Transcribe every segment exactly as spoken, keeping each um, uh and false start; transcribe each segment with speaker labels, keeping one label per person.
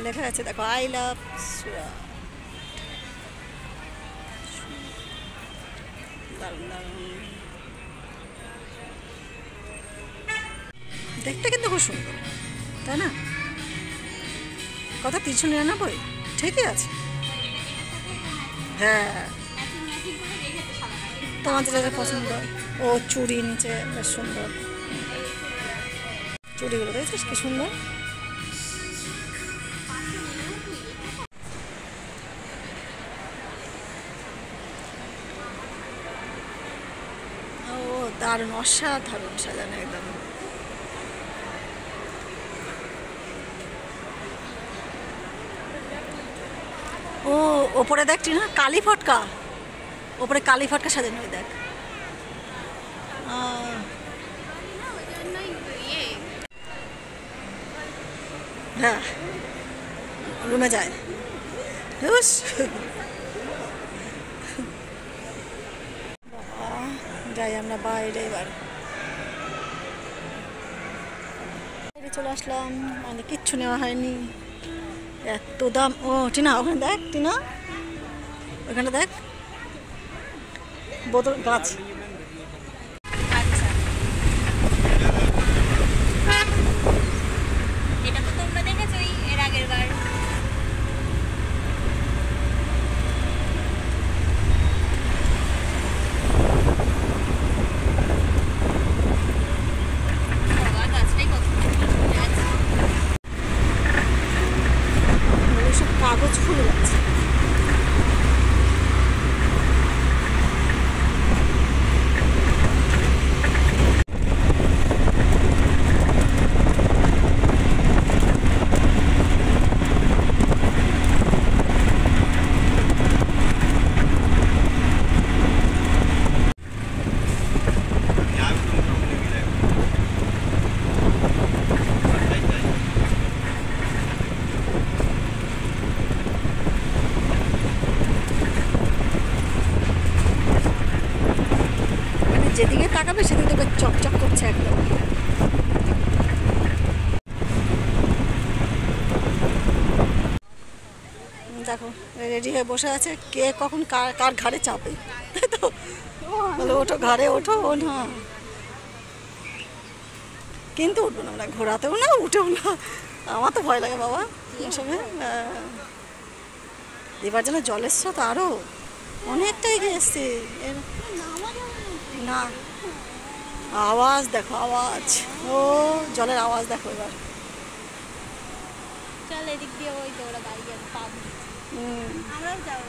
Speaker 1: লেখা আছে দেখো, আই লাভ সুরাট। দারুণ দারুণ, দেখতে কিন্তু খুব সুন্দর, তাই না? কত? তিনশো নিরানব্বই, ঠিকই আছে। হ্যাঁ, তোমার যেটা পছন্দ। ও চুড়ি নিচে বেশ সুন্দর, চুড়িগুলো দেখছিস কি সুন্দর। ও দারুণ, অসাধারণ সাজানো একদম। ও ওপরে দেখছি না কালী ফটকা, ওপরে কালী ফটকা সাজানো, ওই দেখ। হ্যাঁ, রুমে যায়। যাই আমরা বাইরে, এবার বাইরে চলে আসলাম, মানে কিচ্ছু নেওয়া হয়নি, এত দাম। ও টিনা ওখানে দেখ, টিনা ওখানে দেখ বোতল গাছ।
Speaker 2: এটা তো তোমরা দেখেছোই এর আগের বার।
Speaker 1: কাগজ ফুল গাছ। যেদিকে তাকাবে সেদিকে চকচক করছে একদম। দেখো রেডি হয়ে বসে আছে, কে কখন কার কার ঘাড়ে চাপে, তাই তো? বলে ওঠো ঘাড়ে, ওঠো। ও না, কিন্তু উঠবো না, আমরা ঘোরাতেও না, উঠেও না। আমার তো ভয় লাগে বাবা এসবে। এবার যেন জলের স্রোত আরো অনেকটা এগিয়ে এসছে। না, আওয়াজ দেখো, আওয়াজ, ও জলের আওয়াজ দেখো। এবার
Speaker 2: চল এদিক দিয়ে, ওই তো ওরা গাড়ি যাবে, পা আমরাও যাবো।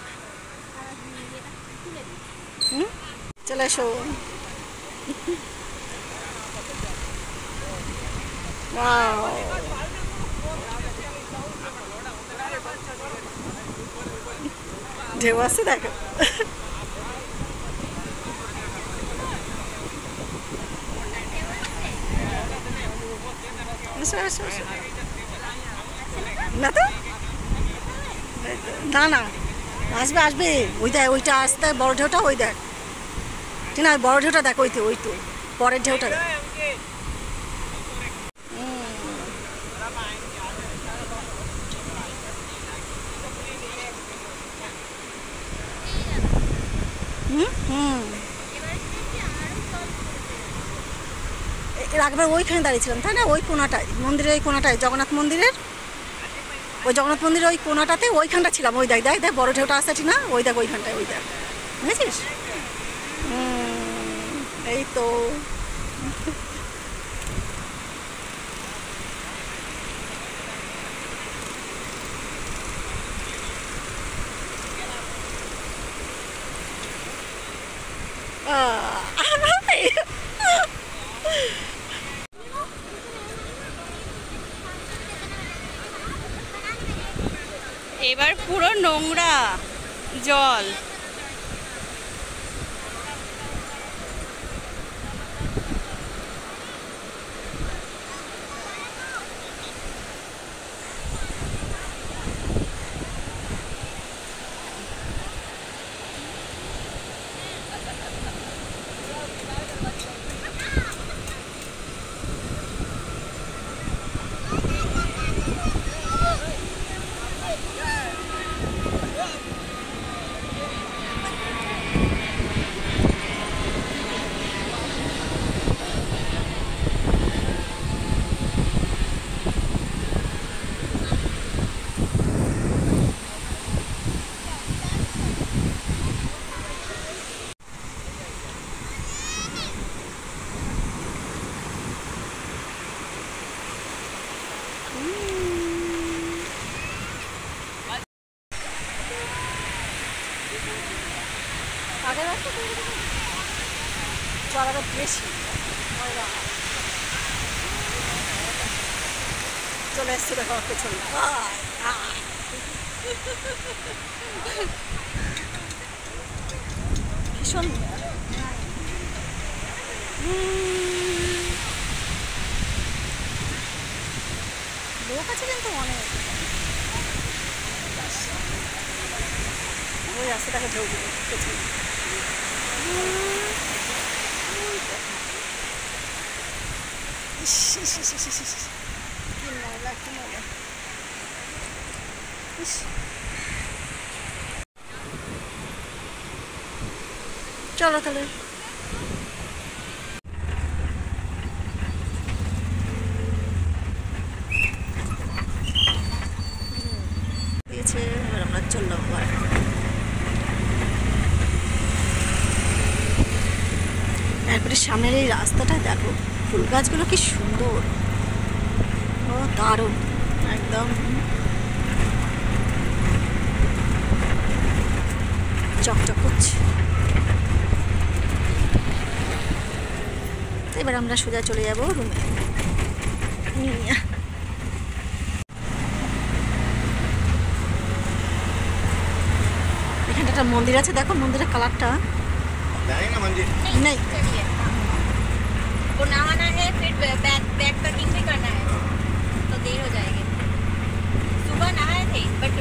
Speaker 1: হুম, চলে এসো। ঢেউ আসছে দেখো। না তো, না না, আসবে আসবে, ওই দেখ ওইটা আসতে বড় ঢেউটা, ওই দেখ ঠিক না, বড় ঢেউটা দেখ, ওই তো ওই তো পরের ঢেউটা দেখ। হুম হুম, এর আগেবার ওইখানে দাঁড়িয়েছিলাম, তাই না? ওই কোনাটায়, মন্দিরের ওই কোনাটায়, জগন্নাথ মন্দিরের ওই জগন্নাথ মন্দিরের ওই কোনাটাতে, ওইখানটা ছিলাম। ওই দেখ দেখ দেখ বড় ঢেউটা আসছে না, ওই দেখ ওইখানটায়, ওই দেখ, বুঝেছিস? এই তো
Speaker 2: এবার পুরো নোংরা জল।
Speaker 1: আগের রাস্তা জলাটা বেশি চলে এসছি দেখো পেছনে ভীষণ লোক আছে কিন্তু অনেক ওই রাস্তাটাকে ঢুকবো পেছনে কি ময়লা কি ময়লা চলো তাহলে দিয়েছে এবার আমরা চললাম এরপরে সামনের এই রাস্তাটা দেখো ফুল গাছগুলো কি সুন্দর ও দারুণ একদম চকচক করছে এবার আমরা সোজা চলে যাবো রুমে এখানে একটা মন্দির আছে দেখো মন্দিরের কালারটা नहीं
Speaker 2: चलिए वो नहाना है फिर बैग बैग पैकिंग भी करना है तो देर हो जाएगी सुबह नहाए थे बट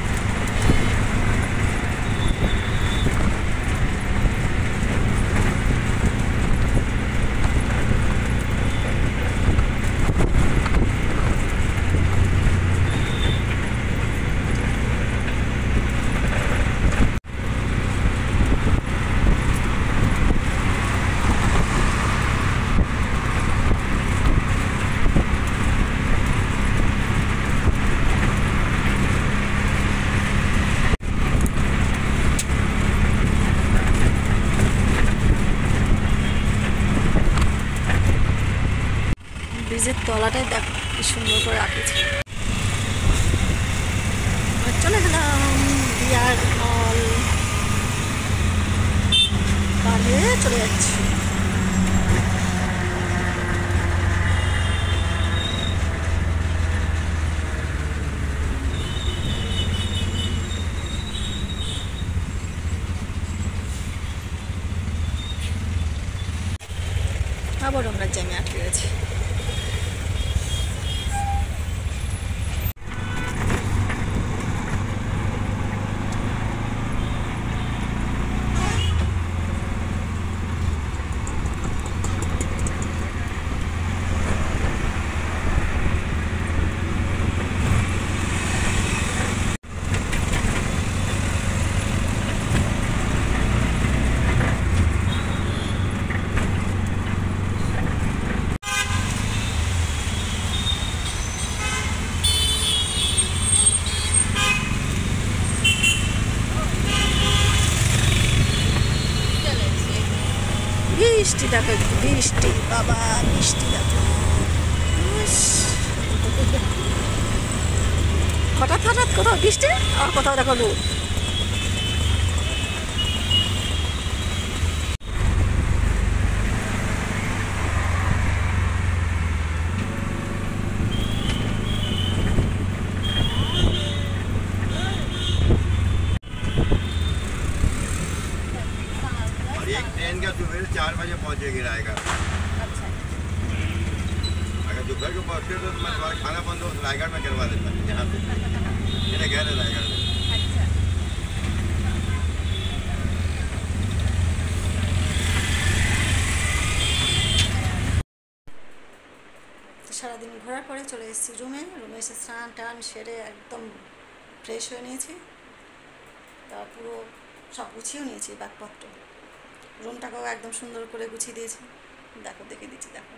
Speaker 1: ব্রিজের তলাটাই দেখো কি সুন্দর করে রাখেছে চলে গেলাম বিয়ার হল পার হয়ে চলে যাচ্ছি আবার আমরা জ্যামে আটকে গেছি বৃষ্টি দেখো একটু বৃষ্টি বাবা বৃষ্টি দেখো হঠাৎ হঠাৎ কোথাও বৃষ্টি আর কোথাও দেখো রোদ
Speaker 3: ट्रेन का सुबह चार बजे पहुंचेगी रायगढ़
Speaker 2: अच्छा
Speaker 3: अगर दोपहर को पहुंचते तो मैं तुम्हारा खाना बंद हो रायगढ़ में करवा देता यहाँ पे मेरे घर है रायगढ़ में
Speaker 2: अच्छा
Speaker 1: সারাদিন ঘোরার পরে চলে এসেছি রুমে রুমে এসে স্নান টান সেরে একদম ফ্রেশ হয়ে নিয়েছি তা পুরো সব গুছিয়েও নিয়েছি ব্যাগপত্র রুমটাকেও একদম সুন্দর করে গুছিয়ে দিয়েছি দেখো দেখে দিচ্ছি দেখো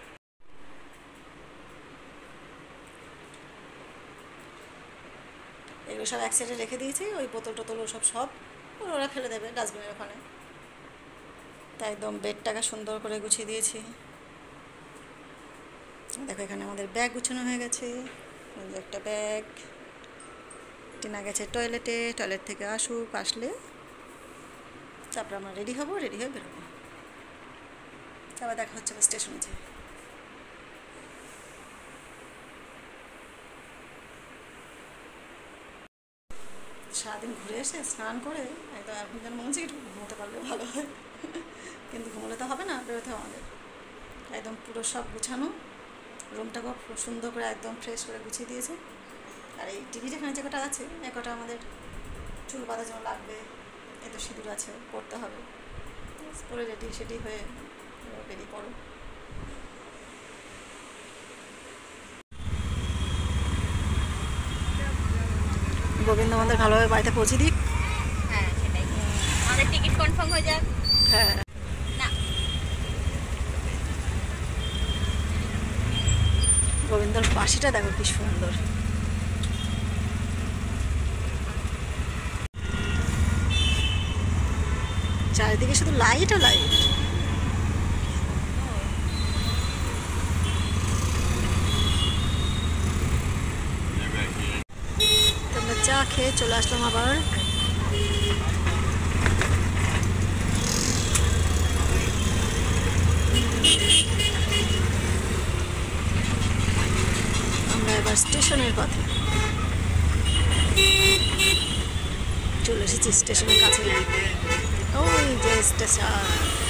Speaker 1: এগুলো সব এক সাইডে রেখে দিয়েছি ওই বোতল টোতল সব সব ওরা ফেলে দেবে ডাস্টবিনের ওখানে তাই একদম বেডটাকে সুন্দর করে গুছিয়ে দিয়েছি দেখো এখানে আমাদের ব্যাগ গুছানো হয়ে গেছে এই যে একটা ব্যাগ। টিনা গেছে টয়লেটে, টয়লেট থেকে আসুক, আসলে তারপরে আমরা রেডি হব, রেডি হয়ে বেরোবো। আবার দেখা হচ্ছে স্টেশনে যে। সারাদিন ঘুরে এসে স্নান করে একদম এখন যেন মনে হচ্ছে একটু ঘুমোতে পারলে ভালো হয়, কিন্তু ঘুমোলে তো হবে না, বেরোতে হবে আমাদের। একদম পুরো সব গুছানো, রুমটাকেও খুব সুন্দর করে একদম ফ্রেশ করে গুছিয়ে দিয়েছে। আর এই টিভি যেখানে যে কটা আছে এ কটা আমাদের চুল বাঁধার জন্য লাগবে, এত সিঁদুর আছে, পড়তে হবে। পরে রেডি সেডি হয়ে বেরিয়ে পড়ো। গোবিন্দ আমাদের ভালোভাবে বাড়িতে পৌঁছে দিক।
Speaker 2: হ্যাঁ সেটাই, আমাদের টিকিট কনফার্ম হয়ে যাক।
Speaker 1: হ্যাঁ,
Speaker 2: না
Speaker 1: গোবিন্দর বাঁশিটা দেখো কি সুন্দর। চারিদিকে শুধু লাইট আর লাইট। তোমরা চা খেয়ে চলে আসলাম আবার। আমরা এবার স্টেশনের পথে চলে এসেছি, স্টেশনের কাছে। ওই যে স্টেশন।